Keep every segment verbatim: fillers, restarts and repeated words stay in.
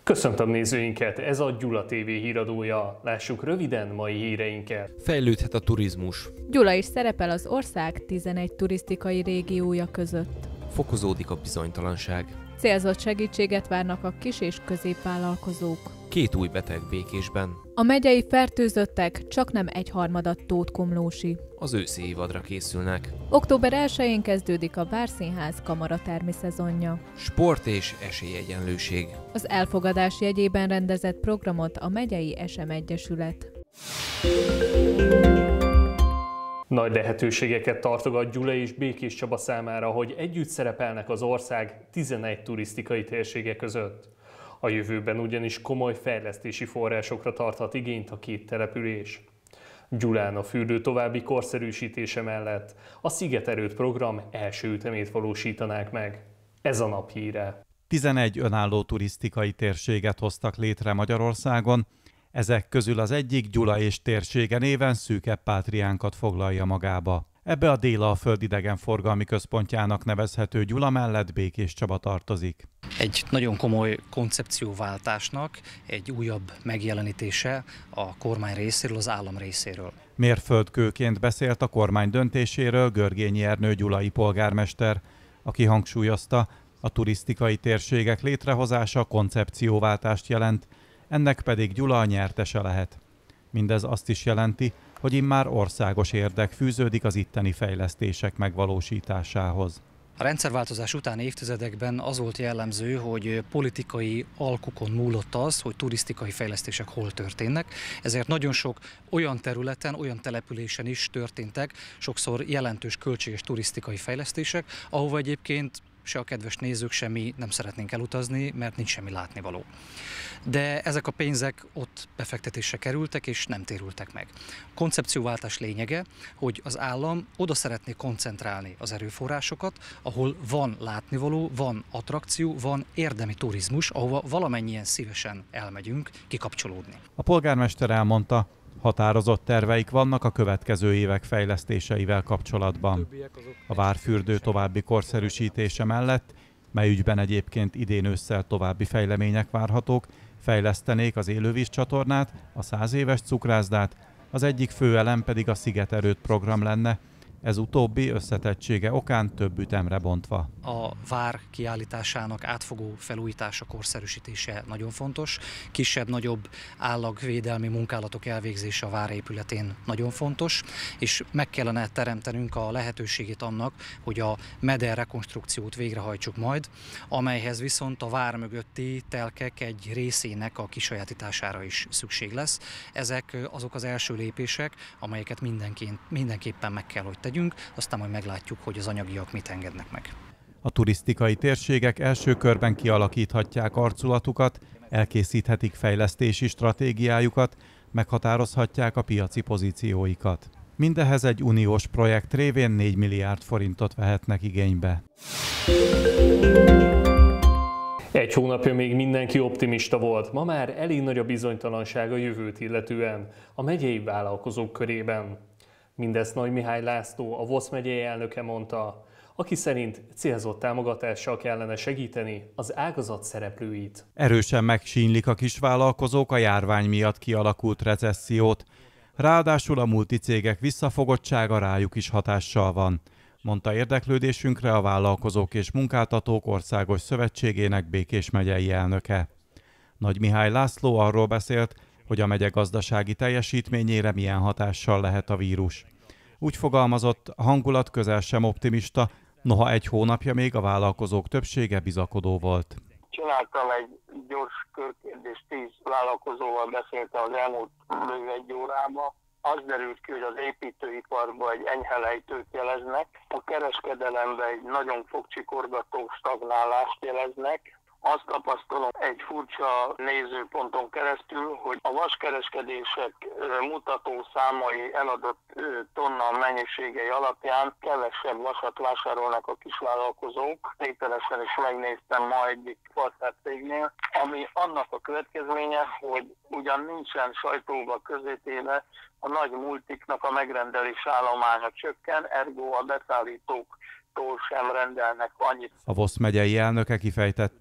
Köszöntöm nézőinket, ez a Gyula té vé híradója. Lássuk röviden mai híreinket. Fejlődhet a turizmus. Gyula is szerepel az ország tizenegy turisztikai régiója között. Fokozódik a bizonytalanság. Célzott segítséget várnak a kis- és középvállalkozók. Két új beteg Békésben. A megyei fertőzöttek csaknem egyharmada Tótkomlósi. Az őszi évadra készülnek. október elsején kezdődik a Várszínház kamaratermi szezonja. Sport és esélyegyenlőség. Az elfogadás jegyében rendezett programot a megyei es em egyesület. Nagy lehetőségeket tartogat Gyula és Békéscsaba számára, hogy együtt szerepelnek az ország tizenegy turisztikai térsége között. A jövőben ugyanis komoly fejlesztési forrásokra tarthat igényt a két település. Gyulán a fürdő további korszerűsítése mellett a Szigeterőd program első ütemét valósítanák meg. Ez a nap híre. tizenegy önálló turisztikai térséget hoztak létre Magyarországon, ezek közül az egyik Gyula és térsége néven Szűkebb Pátriánkat foglalja magába. Ebbe a Délalföld idegenforgalmi központjának nevezhető Gyula mellett Békéscsaba tartozik. Egy nagyon komoly koncepcióváltásnak egy újabb megjelenítése a kormány részéről, az állam részéről. Mérföldkőként beszélt a kormány döntéséről Görgényi Ernő gyulai polgármester, aki hangsúlyozta, a turisztikai térségek létrehozása koncepcióváltást jelent, ennek pedig Gyula a nyertese lehet. Mindez azt is jelenti, hogy immár országos érdek fűződik az itteni fejlesztések megvalósításához. A rendszerváltozás utáni évtizedekben az volt jellemző, hogy politikai alkukon múlott az, hogy turisztikai fejlesztések hol történnek, ezért nagyon sok olyan területen, olyan településen is történtek, sokszor jelentős költséges turisztikai fejlesztések, ahova egyébként se a kedves nézők, se mi nem szeretnénk elutazni, mert nincs semmi látnivaló. De ezek a pénzek ott befektetésre kerültek, és nem térültek meg. A koncepcióváltás lényege, hogy az állam oda szeretné koncentrálni az erőforrásokat, ahol van látnivaló, van attrakció, van érdemi turizmus, ahova valamennyien szívesen elmegyünk kikapcsolódni. A polgármester elmondta, határozott terveik vannak a következő évek fejlesztéseivel kapcsolatban. A várfürdő további korszerűsítése mellett, mely ügyben egyébként idén ősszel további fejlemények várhatók, fejlesztenék az élővízcsatornát, a száz éves cukrászdát, az egyik fő elem pedig a Szigeterőd program lenne, ez utóbbi összetettsége okán több ütemre bontva. A vár kiállításának átfogó felújítása, korszerűsítése nagyon fontos. Kisebb-nagyobb állagvédelmi munkálatok elvégzése a vár épületén nagyon fontos, és meg kellene teremtenünk a lehetőségét annak, hogy a meder rekonstrukciót végrehajtsuk majd, amelyhez viszont a vár mögötti telkek egy részének a kisajátítására is szükség lesz. Ezek azok az első lépések, amelyeket mindenként, mindenképpen meg kell, hogy tegyünk, aztán majd meglátjuk, hogy az anyagiak mit engednek meg. A turisztikai térségek első körben kialakíthatják arculatukat, elkészíthetik fejlesztési stratégiájukat, meghatározhatják a piaci pozícióikat. Mindehez egy uniós projekt révén négy milliárd forintot vehetnek igénybe. Egy hónapja még mindenki optimista volt, ma már elég nagy a bizonytalanság a jövőt illetően a megyei vállalkozók körében. Mindezt Nagy Mihály László, a VOSZ megyei elnöke mondta, aki szerint célzott támogatással kellene segíteni az ágazat szereplőit. Erősen megsínylik a kisvállalkozók a járvány miatt kialakult recessziót, ráadásul a multicégek visszafogottsága rájuk is hatással van, mondta érdeklődésünkre a Vállalkozók és Munkáltatók Országos Szövetségének Békés megyei elnöke. Nagy Mihály László arról beszélt, hogy a megye gazdasági teljesítményére milyen hatással lehet a vírus. Úgy fogalmazott, a hangulat közel sem optimista, noha egy hónapja még a vállalkozók többsége bizakodó volt. Csináltam egy gyors körkérdést, tíz vállalkozóval beszéltem az elmúlt bő egy órában. Az derült ki, hogy az építőiparban egy enyhe lejtőt jeleznek, a kereskedelemben egy nagyon fogcsikorgató stagnálást jeleznek. Azt tapasztalom egy furcsa nézőponton keresztül, hogy a vaskereskedések mutató számai eladott tonna mennyiségei alapján kevesebb vasat vásárolnak a kisvállalkozók. Tételesen is megnéztem ma egyik kvartálcégnél, ami annak a következménye, hogy ugyan nincsen sajtóba közétéve, a nagy multiknak a megrendelés állománya csökken, ergo a beszállítók sem rendelnek annyit. A VOSZ megyei elnöke kifejtette,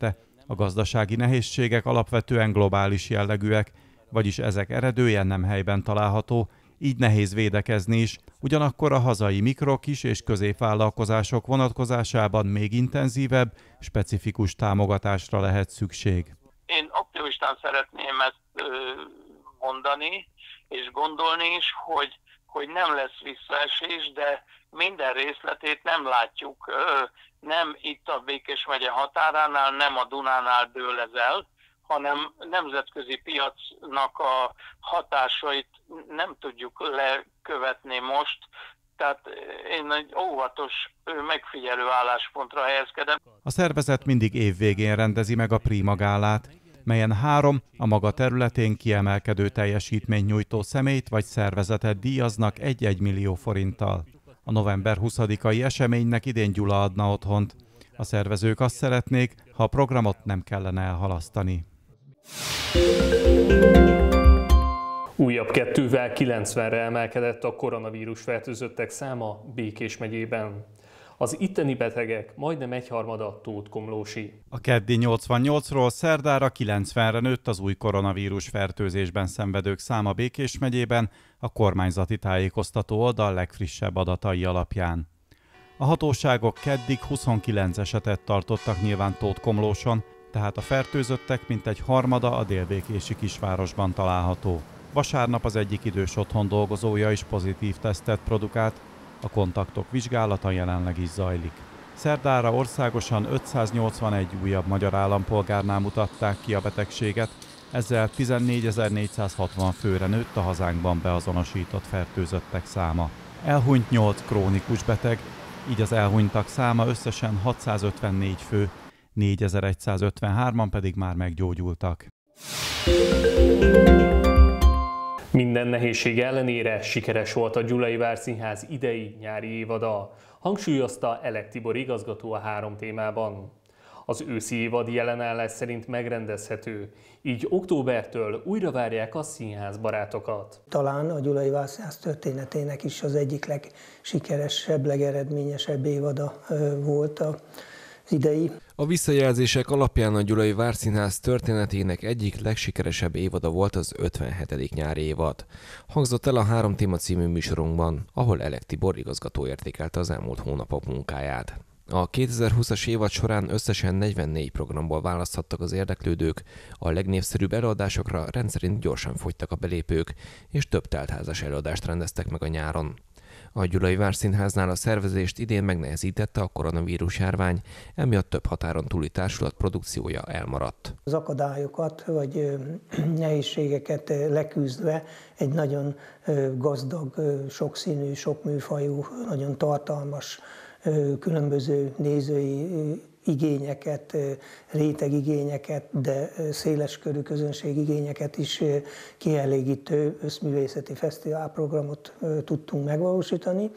A gazdasági nehézségek alapvetően globális jellegűek, vagyis ezek eredője nem helyben található, így nehéz védekezni is, ugyanakkor a hazai mikro, kis és középvállalkozások vonatkozásában még intenzívebb, specifikus támogatásra lehet szükség. Én optimistán szeretném ezt mondani és gondolni is, hogy, hogy nem lesz visszaesés, de minden részletét nem látjuk. Nem itt a Békés megye határánál, nem a Dunánál dől ez el, hanem nemzetközi piacnak a hatásait nem tudjuk lekövetni most. Tehát én egy óvatos, megfigyelő álláspontra helyezkedem. A szervezet mindig évvégén rendezi meg a Prima Gálát, melyen három a maga területén kiemelkedő teljesítményt nyújtó személyt vagy szervezetet díjaznak egy-egy millió forinttal. A november huszadikai eseménynek idén Gyula adna otthont. A szervezők azt szeretnék, ha a programot nem kellene elhalasztani. Újabb kettővel kilencvenre emelkedett a koronavírus fertőzöttek száma Békés megyében. Az itteni betegek majdnem egyharmada tótkomlósi. A keddi nyolcvannyolcról szerdára kilencvenre nőtt az új koronavírus fertőzésben szenvedők száma Békés megyében a kormányzati tájékoztató oldal legfrissebb adatai alapján. A hatóságok keddig huszonkilenc esetet tartottak nyilván Tótkomlóson, tehát a fertőzöttek mintegy harmada a délbékési kisvárosban található. Vasárnap az egyik idős otthon dolgozója is pozitív tesztet produkált, a kontaktok vizsgálata jelenleg is zajlik. Szerdára országosan ötszáznyolcvanegy újabb magyar állampolgárnál mutatták ki a betegséget, ezzel tizennégyezer-négyszázhatvan főre nőtt a hazánkban beazonosított fertőzöttek száma. Elhunyt nyolc krónikus beteg, így az elhunytak száma összesen hatszázötvennégy fő, négyezer-százötvenhárman pedig már meggyógyultak. Minden nehézség ellenére sikeres volt a Gyulai Várszínház idei nyári évada, hangsúlyozta Elek Tibor igazgató a három témában. Az őszi évad jelenállás szerint megrendezhető, így októbertől újra várják a színházbarátokat. Talán a Gyulai Várszínház történetének is az egyik legsikeresebb, legeredményesebb évada volt az idei. A visszajelzések alapján a Gyulai Várszínház történetének egyik legsikeresebb évada volt az ötvenhetedik nyári évad. Hangzott el a Három téma című műsorunkban, ahol Elek Tibor igazgató értékelte az elmúlt hónapok munkáját. A kétezer-húszas évad során összesen negyvennégy programból választhattak az érdeklődők, a legnépszerűbb előadásokra rendszerint gyorsan fogytak a belépők, és több teltházas előadást rendeztek meg a nyáron. A Gyulai Várszínháznál a szervezést idén megnehezítette a koronavírus járvány, emiatt több határon túli társulat produkciója elmaradt. Az akadályokat vagy nehézségeket leküzdve egy nagyon gazdag, sokszínű, sokműfajú, nagyon tartalmas, különböző nézői igényeket, rétegigényeket, de széleskörű közönségigényeket is kielégítő összművészeti fesztiválprogramot tudtunk megvalósítani,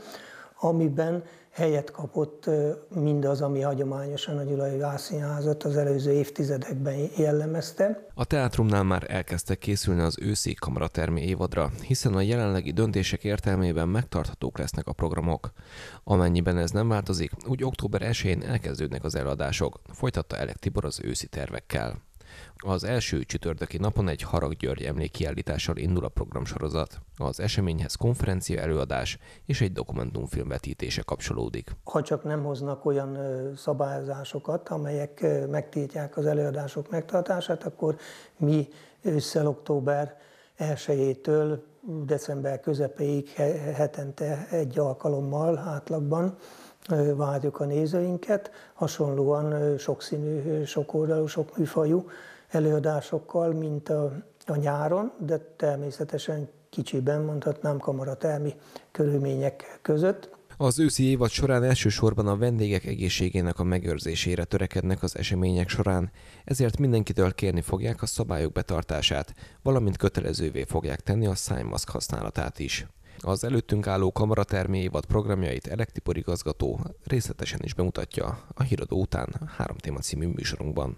amiben helyet kapott mindaz, ami hagyományosan a Gyulai Várszínházat az előző évtizedekben jellemezte. A teátrumnál már elkezdtek készülni az őszi kamaratermi évadra, hiszen a jelenlegi döntések értelmében megtarthatók lesznek a programok. Amennyiben ez nem változik, úgy október elsején elkezdődnek az előadások, folytatta Elek Tibor az őszi tervekkel. Az első csütörtöki napon egy Harag György emlékkiállítással indul a programsorozat. Az eseményhez konferencia előadás és egy dokumentumfilm vetítése kapcsolódik. Ha csak nem hoznak olyan szabályozásokat, amelyek megtiltják az előadások megtartását, akkor mi ősszel október elsejétől december közepéig hetente egy alkalommal átlagban várjuk a nézőinket, hasonlóan sokszínű, sokoldalú, sokműfajú előadásokkal, mint a, a nyáron, de természetesen kicsiben, mondhatnám, kamaratermi körülmények között. Az őszi évad során elsősorban a vendégek egészségének a megőrzésére törekednek az események során, ezért mindenkitől kérni fogják a szabályok betartását, valamint kötelezővé fogják tenni a szájmaszk használatát is. Az előttünk álló kamaratermi évad programjait Elek Tibor igazgató részletesen is bemutatja a híradó után a Három téma című műsorunkban.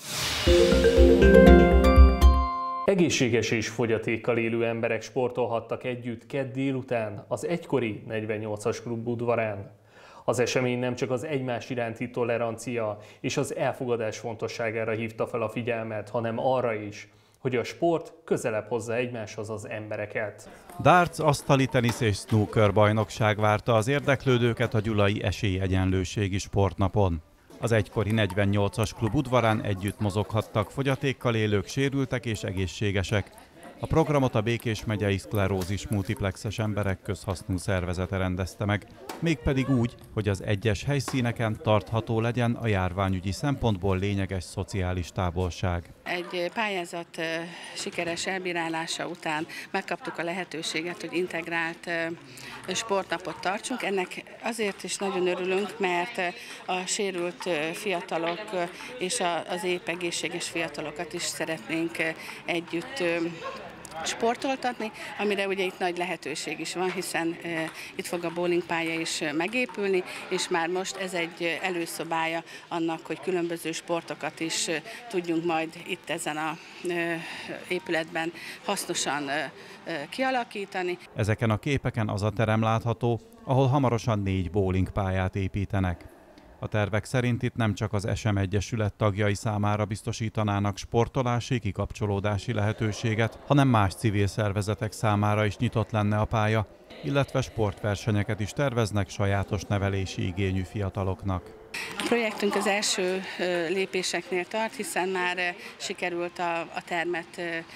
Egészséges és fogyatékkal élő emberek sportolhattak együtt kedd délután az egykori negyvennyolcas klub udvarán. Az esemény nem csak az egymás iránti tolerancia és az elfogadás fontosságára hívta fel a figyelmet, hanem arra is, hogy a sport közelebb hozza egymáshoz az embereket. Darts, asztali tenisz és snooker bajnokság várta az érdeklődőket a gyulai esélyegyenlőségi sportnapon. Az egykori negyvennyolcas klub udvarán együtt mozoghattak fogyatékkal élők, sérültek és egészségesek. A programot a Békés megyei szklerózis multiplexes emberek közhasznú szervezete rendezte meg, mégpedig úgy, hogy az egyes helyszíneken tartható legyen a járványügyi szempontból lényeges szociális távolság. Egy pályázat sikeres elbírálása után megkaptuk a lehetőséget, hogy integrált sportnapot tartsunk. Ennek azért is nagyon örülünk, mert a sérült fiatalok és az épp egészséges fiatalokat is szeretnénk együtt sportoltatni, amire ugye itt nagy lehetőség is van, hiszen e, itt fog a bowlingpálya is megépülni, és már most ez egy előszobája annak, hogy különböző sportokat is e, tudjunk majd itt ezen a e, épületben hasznosan e, e, kialakítani. Ezeken a képeken az a terem látható, ahol hamarosan négy bowlingpályát építenek. A tervek szerint itt nem csak az es em Egyesület tagjai számára biztosítanának sportolási, kikapcsolódási lehetőséget, hanem más civil szervezetek számára is nyitott lenne a pálya, illetve sportversenyeket is terveznek sajátos nevelési igényű fiataloknak. A projektünk az első lépéseknél tart, hiszen már sikerült a, a termet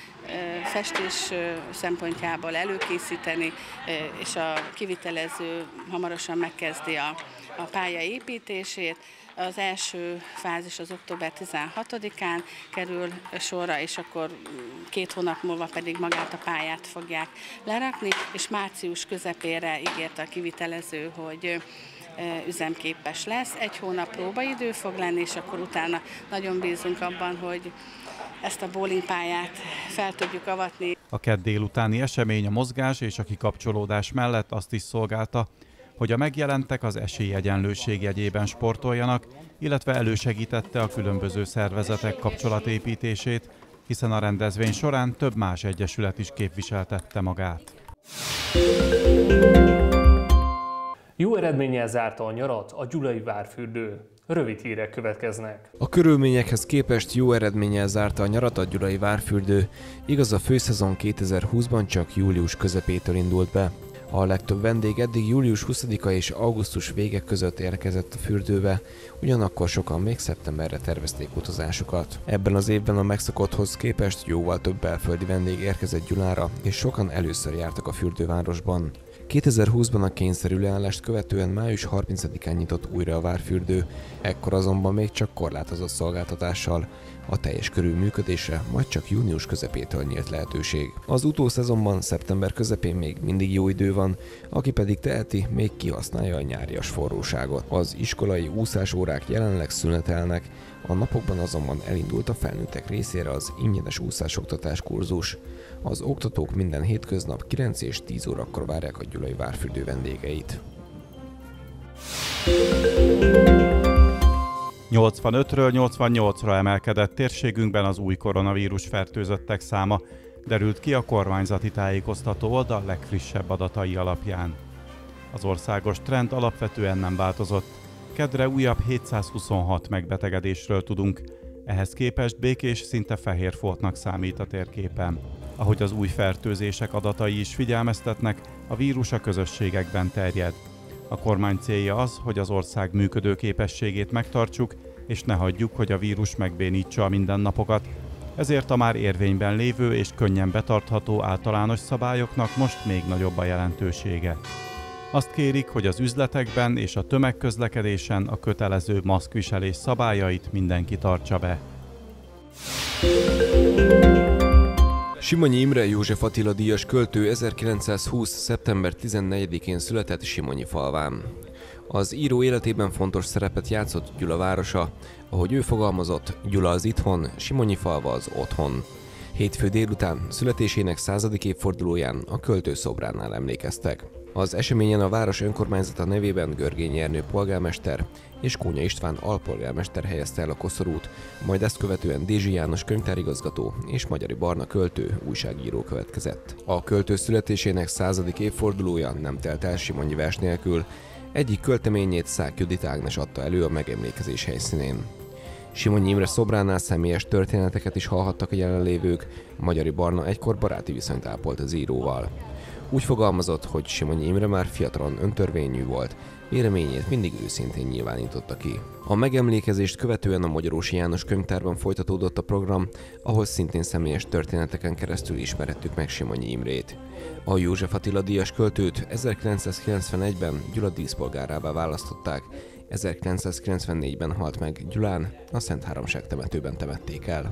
festés szempontjából előkészíteni, és a kivitelező hamarosan megkezdi a, a pálya építését. Az első fázis az október tizenhatodikán kerül sorra, és akkor két hónap múlva pedig magát a pályát fogják lerakni, és március közepére ígért a kivitelező, hogy üzemképes lesz. Egy hónap próbaidő fog lenni, és akkor utána nagyon bízunk abban, hogy ezt a bowlingpályát fel tudjuk avatni. A kedd délutáni esemény a mozgás és a kikapcsolódás mellett azt is szolgálta, hogy a megjelentek az esélyegyenlőség jegyében sportoljanak, illetve elősegítette a különböző szervezetek kapcsolatépítését, hiszen a rendezvény során több más egyesület is képviseltette magát. Jó eredménnyel zárta a nyarat a gyulai várfürdő. Rövid hírek következnek. A körülményekhez képest jó eredménnyel zárta a nyarat a gyulai várfürdő, igaz a főszezon kétezer-húszban csak július közepétől indult be. A legtöbb vendég eddig július huszadika és augusztus vége között érkezett a fürdőbe, ugyanakkor sokan még szeptemberre tervezték utazásukat. Ebben az évben a megszokotthoz képest jóval több belföldi vendég érkezett Gyulára, és sokan először jártak a fürdővárosban. kétezer-húszban a kényszerű leállást követően május harmincadikán nyitott újra a várfürdő, ekkor azonban még csak korlátozott szolgáltatással. A teljes körű működésre majd csak június közepétől nyílt lehetőség. Az utószezonban szeptember közepén még mindig jó idő van, aki pedig teheti, még kihasználja a nyárias forróságot. Az iskolai úszásórák jelenleg szünetelnek, a napokban azonban elindult a felnőttek részére az ingyenes úszásoktatás kurzus. Az oktatók minden hétköznap kilenc és tíz órakor várják a gyulai várfürdő vendégeit. nyolcvanötről nyolcvannyolcra emelkedett térségünkben az új koronavírus fertőzöttek száma, derült ki a kormányzati tájékoztató oldal legfrissebb adatai alapján. Az országos trend alapvetően nem változott. Keddre újabb hétszázhuszonhat megbetegedésről tudunk, ehhez képest Békés szinte fehér foltnak számít a térképen. Ahogy az új fertőzések adatai is figyelmeztetnek, a vírus a közösségekben terjed. A kormány célja az, hogy az ország működőképességét megtartsuk, és ne hagyjuk, hogy a vírus megbénítsa a mindennapokat. Ezért a már érvényben lévő és könnyen betartható általános szabályoknak most még nagyobb a jelentősége. Azt kérik, hogy az üzletekben és a tömegközlekedésen a kötelező maszkviselés szabályait mindenki tartsa be. Simonyi Imre József Attila díjas költő ezerkilencszázhúsz. szeptember tizennegyedikén született Simonyfalván. Az író életében fontos szerepet játszott Gyula városa, ahogy ő fogalmazott, Gyula az itthon, Simonyfalva az otthon. Hétfő délután születésének századik évfordulóján a költő szobránál emlékeztek. Az eseményen a város önkormányzata nevében Görgényi Ernő polgármester és Kónya István alpolgármester helyezte el a koszorút, majd ezt követően Dézsi János könyvtárigazgató és Magyari Barna költő, újságíró következett. A költő születésének századik évfordulója nem telt el simonyi vers nélkül, Egyik költeményét Szák Judit Ágnes adta elő a megemlékezés helyszínén. Simonyi Imre szobránál személyes történeteket is hallhattak a jelenlévők, Magyari Barna egykor baráti viszonyt ápolt az íróval. Úgy fogalmazott, hogy Simonyi Imre már fiatalon öntörvényű volt, véleményét mindig őszintén nyilvánította ki. A megemlékezést követően a Magyarósi János Könyvtárban folytatódott a program, ahol szintén személyes történeteken keresztül ismerhettük meg Simonyi Imrét. A József Attila díjas költőt ezerkilencszázkilencvenegyben Gyula díszpolgárává választották, ezerkilencszázkilencvennégyben halt meg Gyulán, a Szent Háromság temetőben temették el.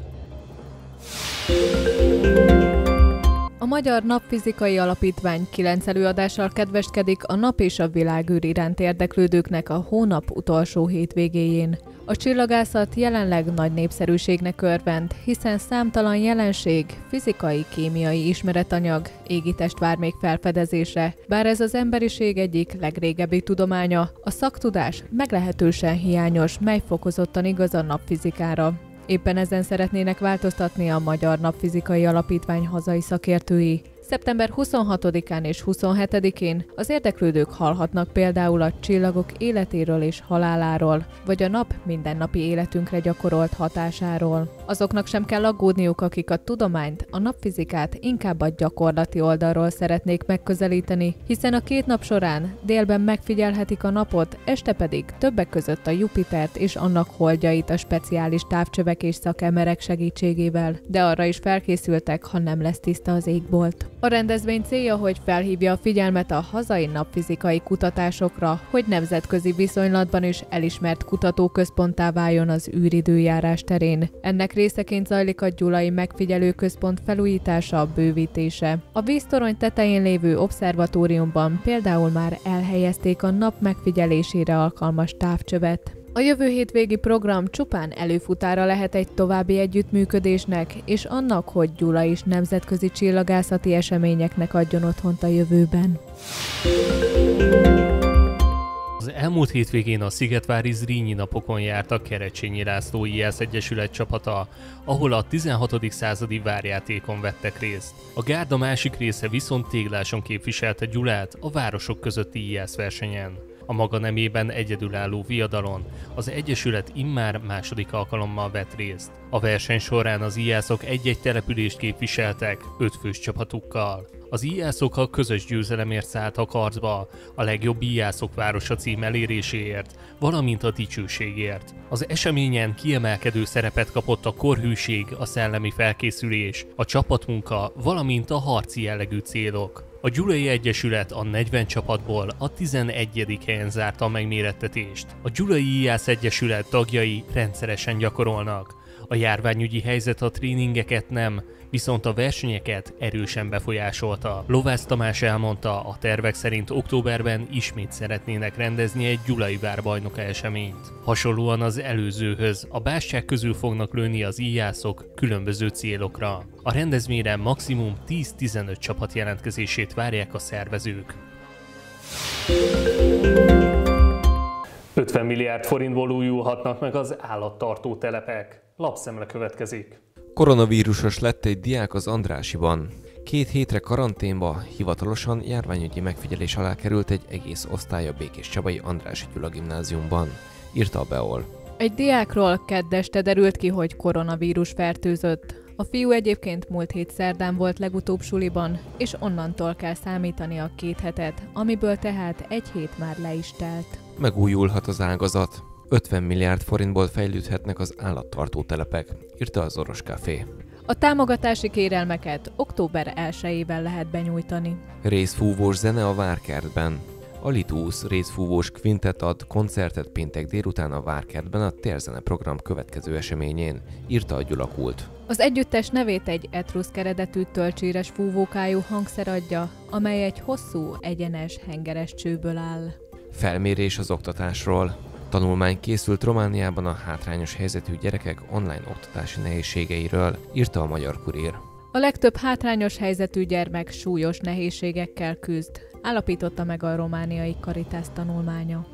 A Magyar Napfizikai Alapítvány kilenc előadással kedveskedik a nap és a világűr iránt érdeklődőknek a hónap utolsó hétvégéjén. A csillagászat jelenleg nagy népszerűségnek örvend, hiszen számtalan jelenség, fizikai, kémiai ismeretanyag, égitest vár még felfedezésre, bár ez az emberiség egyik legrégebbi tudománya, a szaktudás meglehetősen hiányos, mely fokozottan igaz a napfizikára. Éppen ezen szeretnének változtatni a Magyar Napfizikai Alapítvány hazai szakértői. szeptember huszonhatodikán és huszonhetedikén az érdeklődők hallhatnak például a csillagok életéről és haláláról, vagy a nap mindennapi életünkre gyakorolt hatásáról. Azoknak sem kell aggódniuk, akik a tudományt, a napfizikát inkább a gyakorlati oldalról szeretnék megközelíteni, hiszen a két nap során délben megfigyelhetik a napot, este pedig többek között a Jupitert és annak holdjait a speciális távcsövek és szakemberek segítségével, de arra is felkészültek, ha nem lesz tiszta az égbolt. A rendezvény célja, hogy felhívja a figyelmet a hazai napfizikai kutatásokra, hogy nemzetközi viszonylatban is elismert kutatóközponttá váljon az űridőjárás terén. Ennek részeként zajlik a Gyulai Megfigyelőközpont felújítása, bővítése. A víztorony tetején lévő obszervatóriumban például már elhelyezték a nap megfigyelésére alkalmas távcsövet. A jövő hétvégi program csupán előfutára lehet egy további együttműködésnek, és annak, hogy Gyula is nemzetközi csillagászati eseményeknek adjon otthont a jövőben. Az elmúlt hétvégén a Szigetvári Zrínyi napokon járt a Kerecsényi László I A S Egyesület csapata, ahol a tizenhatodik századi várjátékon vettek részt. A gárda másik része viszont tégláson képviselte Gyulát a városok közötti I A S versenyen. A maga nemében egyedülálló viadalon az Egyesület immár második alkalommal vett részt. A verseny során az I A S-ok egy-egy települést képviseltek öt fős csapatukkal. Az I A S-ok közös győzelemért szálltak harcba, a legjobb I A S-ok városa cím eléréséért, valamint a dicsőségért. Az eseményen kiemelkedő szerepet kapott a korhűség, a szellemi felkészülés, a csapatmunka, valamint a harci jellegű célok. A Gyulai Egyesület a negyven csapatból a tizenegyedik helyen zárta a megmérettetést. A Gyulai I A S Egyesület tagjai rendszeresen gyakorolnak. A járványügyi helyzet a tréningeket nem, viszont a versenyeket erősen befolyásolta. Lovász Tamás elmondta, a tervek szerint októberben ismét szeretnének rendezni egy Gyulai várbajnoka eseményt. Hasonlóan az előzőhöz, a bástyák közül fognak lőni az I A S-ok különböző célokra. A rendezvényre maximum tíz-tizenöt csapat jelentkezését várják a szervezők. ötven milliárd forintból újulhatnak meg az állattartó telepek. Lapszemle következik. Koronavírusos lett egy diák az Andrássyiban. Két hétre karanténba, hivatalosan járványügyi megfigyelés alá került egy egész osztály a Békéscsabai Andrássy Gyula gimnáziumban, írta a Beol. Egy diákról kedd este derült ki, hogy koronavírus fertőzött. A fiú egyébként múlt hét szerdán volt legutóbb suliban, és onnantól kell számítani a két hetet, amiből tehát egy hét már le is telt. Megújulhat az ágazat. ötven milliárd forintból fejlődhetnek az állattartó telepek, írta az Oros Café. A támogatási kérelmeket október elsejével lehet benyújtani. Részfúvós zene a Várkertben. A Litus részfúvós kvintet ad koncertet péntek délután a Várkertben a Térzene program következő eseményén, írta a Gyula Kult. Az együttes nevét egy etruszk eredetű tölcséres fúvókájú hangszer adja, amely egy hosszú, egyenes, hengeres csőből áll. Felmérés az oktatásról. Tanulmány készült Romániában a hátrányos helyzetű gyerekek online oktatási nehézségeiről, írta a Magyar Kurír. A legtöbb hátrányos helyzetű gyermek súlyos nehézségekkel küzd, állapította meg a romániai Caritas tanulmánya.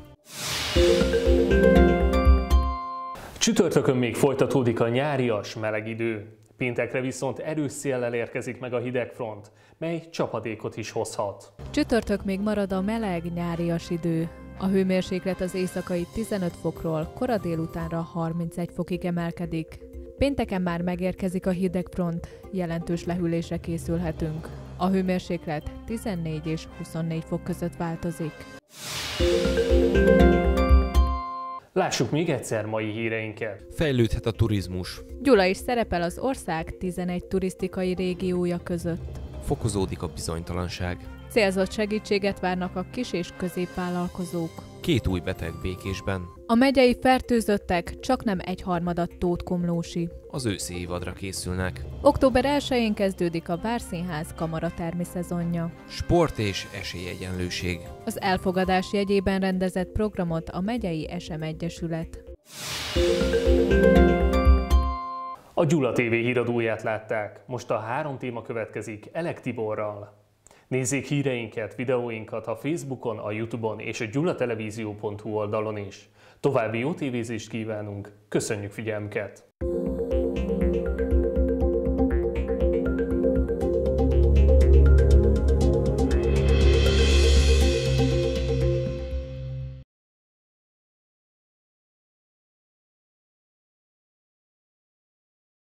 Csütörtökön még folytatódik a nyárias meleg idő. Péntekre viszont erős széllel érkezik meg a hidegfront, mely csapadékot is hozhat. Csütörtök még marad a meleg, nyárias idő. A hőmérséklet az éjszakai tizenöt fokról kora délutánra harmincegy fokig emelkedik. Pénteken már megérkezik a hidegfront, jelentős lehűlésre készülhetünk. A hőmérséklet tizennégy és huszonnégy fok között változik. Lássuk még egyszer mai híreinket. Fejlődhet a turizmus. Gyula is szerepel az ország tizenegy turisztikai régiója között. Fokozódik a bizonytalanság. Célzott segítséget várnak a kis- és középvállalkozók. Két új beteg Békésben. A megyei fertőzöttek csaknem egyharmada Tótkomlósi. Az őszi évadra készülnek. október elsején kezdődik a Várszínház kamaratermi szezonja. Sport és esélyegyenlőség. Az elfogadás jegyében rendezett programot a megyei es em Egyesület. A Gyula té vé híradóját látták, most a három téma következik Elek Tiborral. Nézzék híreinket, videóinkat a Facebookon, a YouTube-on és a gyulatelevízió pont hu oldalon is. További jó tévézést kívánunk, köszönjük figyelmüket!